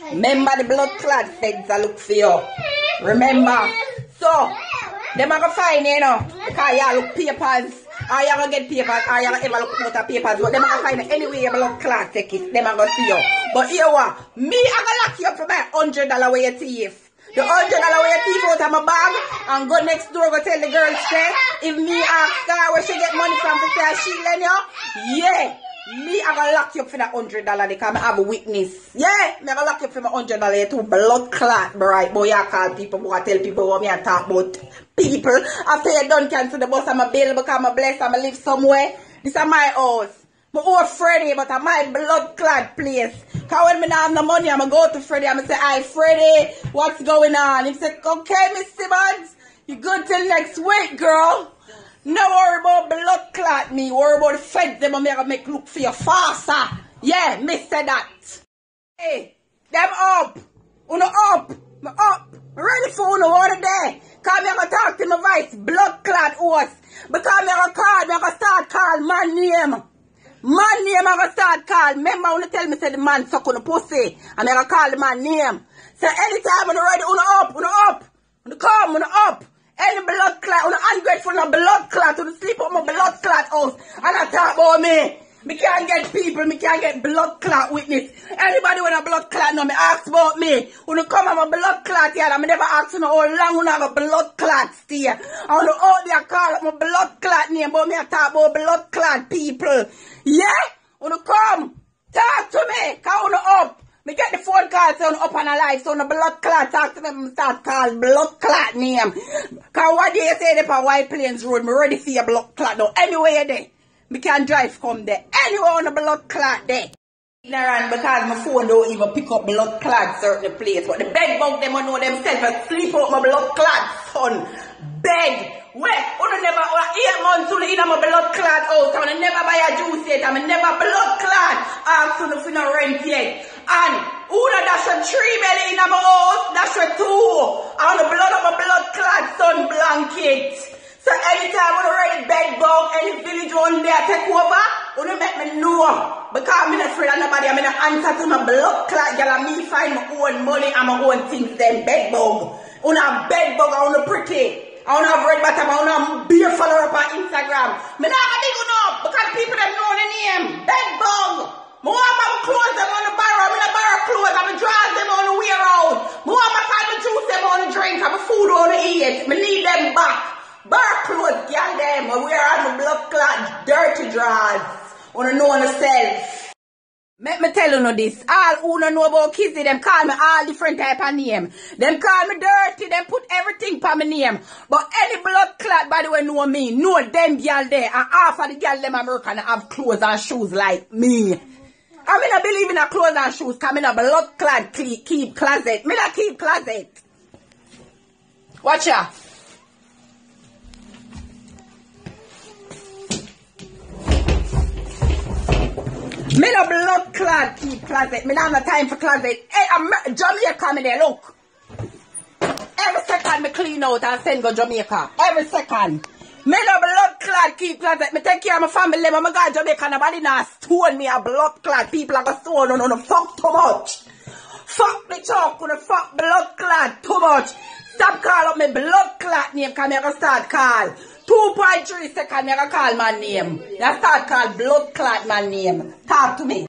Remember the blood clot feds I look for you. Remember. So, them are going to find you, because you look papers. Or you going to get papers, or you ever look out of papers. But them are going to find you anyway your blood clot take it. Them are going to see you. But here what? Me, I'm going to lock you up for my $100 way you thief. The $100 way you thief out of my bag and go next door go tell the girl say, if me ask her where she get money from to say she lend you, yeah. Me, I'm going to lock you up for that $100 because I have a witness. Yeah, I'm going to lock you up for my $100. You too blood clot, right? Boy, you call people, boy, I tell people what me I talk about people. After you done cancel the bus, I'm a bill because I'm blessed, I'm live somewhere. This is my house. I'm owe Freddy, but I'm my blood clot place. Because when I have no money, I'm going to go to Freddy. I'm going to say, hi, Freddy, what's going on? He said, okay, Miss Simmons, you good till next week, girl. No worry about blood clot me. Worry about the feds them going to make look for you faster. Yeah, me say that. Hey, them up. Uno up. Me up. Ready for uno order there. Because me going to talk to my vice blood clot horse. Because me going to call, me going to start call man name. Man name I going to start call. Remember when you tell me say the man suck on the pussy. And I going to call the man name. So anytime when you ready, uno up. Uno come, uno up. Any blood clot, on the ungrateful no blood clot, on the sleep on my blood clot house, and I talk about me. Me can't get people, me can't get blood clot witness. Anybody with a blood clot no me ask about me. When you come on my blood clot here, I never ask you how long when I have a blood clot stay. I want to out there call up my blood clot name, but me I talk about blood clot people. Yeah? When you come, talk to me, count up. Me get the phone call so up and alive, so the blood clot talk to them start call blood clot name. Cause what do you say they for White Plains Road? Me ready for your blood clot now. Anywhere there. Me can drive come there. Anywhere on the blood clot there. Ignorant because my phone don't even pick up blood clot certain place. But the bed bug them know themselves and sleep out my blood clot son. Bed. Wait, you never 8 months in my blood clot house. I never buy a juice yet. I never blood clot. Ask you if you no rent yet. And who dash a 3 belly in my house, dash a 2. On the blood of my blood clot son blanket. So anytime when I ready bed bug, any village one there take over, you make me know. Because I'm not afraid of nobody, I'm not answer to my blood clot, girl, and me find my own money and my own things then bed bug. You have bed bug, I want pretty. I don't have red bottom, I don't have beer follower up on Instagram. Me not big enough because people don't know the name. Bed bug. I want my clothes them on the barrel. I'm not borrow clothes. I'm drawers them on the wear out. I want my time to juice them on the drink. I'm food on the eat. I need them back. Borrow clothes, girl them. I wear on the blood clot, dirty drawers. I want to know on yourself. Let me tell you this, all who don't know about Kizzy, them call me all different type of name. Them call me dirty, them put everything for my name. But any blood clot, by the way, know me, know them girl there, and half of the girl them American have clothes and shoes like me. I mean, I believe in a clothes and shoes, because I'm in a blood clot keep closet. Me not keep closet. Watch ya. Me no blood clot keep closet. Me not have no time for closet. Hey, I'm Jamaica me there, look. Every second me clean out and send go Jamaica. Every second. Me no blood clot keep closet. Me take care of my family. When I go to Jamaica, nobody not stone me a blood clot. People are going to stone no fuck too much. Fuck the talk, fuck blood clot too much. Stop call up me blood clot name because I'm going to start call. 2.3 seconds, I call my name. I start call blood clot my name. Talk to me.